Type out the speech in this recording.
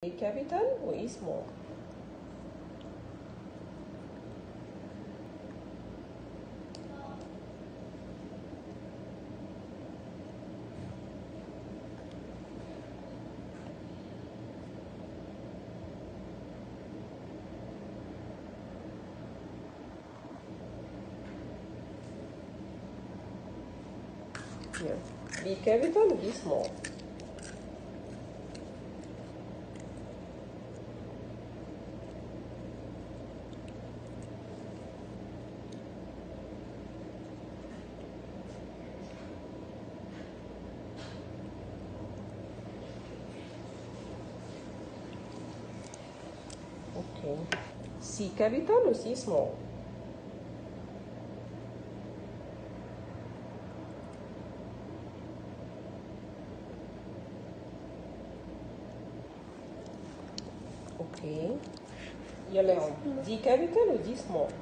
capital و E small. Here. B capital و B small. Okay. C capital و C small. اوكي يلا يا عمر. دي كابيتال ودي سمول.